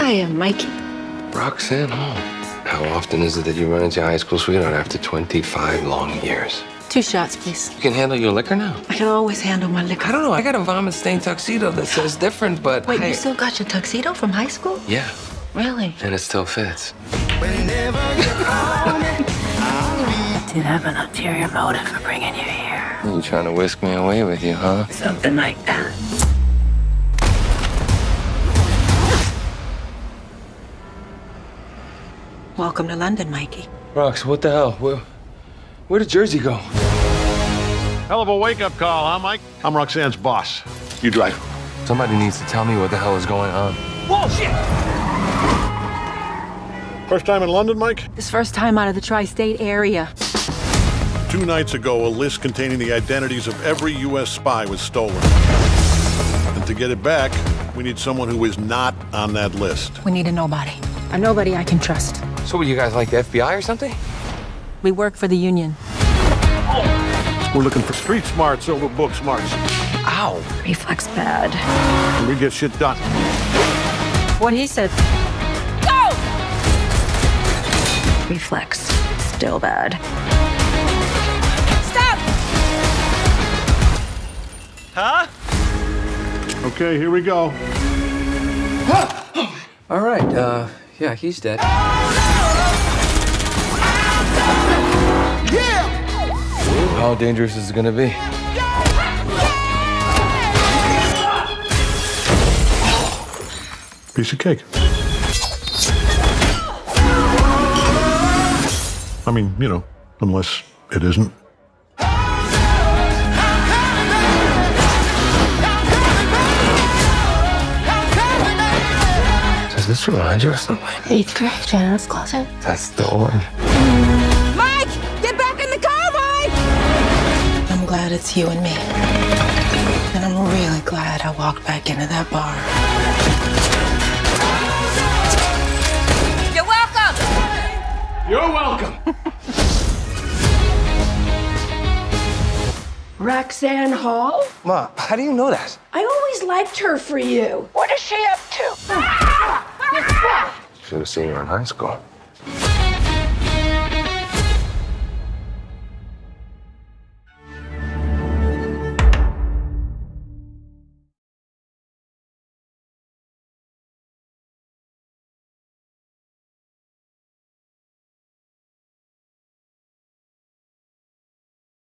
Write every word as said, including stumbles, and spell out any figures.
Hiya, Mikey. Roxanne Hall. How often is it that you run into your high school sweetheart after twenty-five long years? Two shots, please. You can handle your liquor now? I can always handle my liquor. I don't know. I got a vomit-stained tuxedo that says different, but Wait, I... you still got your tuxedo from high school? Yeah. Really? And it still fits. Did have an ulterior motive for bringing you here. You trying to whisk me away with you, huh? Something like that. Welcome to London, Mikey. Rox, what the hell? Where, where did Jersey go? Hell of a wake-up call, huh, Mike? I'm Roxanne's boss. You drive. Somebody needs to tell me what the hell is going on. Whoa, shit! First time in London, Mike? This first time out of the tri-state area. Two nights ago, a list containing the identities of every U S spy was stolen. And to get it back, we need someone who is not on that list. We need a nobody. A nobody I can trust. So what, you guys like the F B I or something? We work for the union. We're looking for street smarts over book smarts. Ow! Reflex bad. And we get shit done. What he said. Go! Reflex. Still bad. Stop! Huh? Okay, here we go. All right, uh, yeah, he's dead. Yeah! How dangerous is it gonna be? Piece of cake. I mean, you know, unless it isn't. Does this remind you of something? Eighth grade, Janet's closet. That's the one. Mike! Get back in the car, Mike! I'm glad it's you and me. And I'm really glad I walked back into that bar. You're welcome! You're welcome! Roxanne Hall? Ma, how do you know that? I always liked her for you. What is she up to? Should have seen her in high school.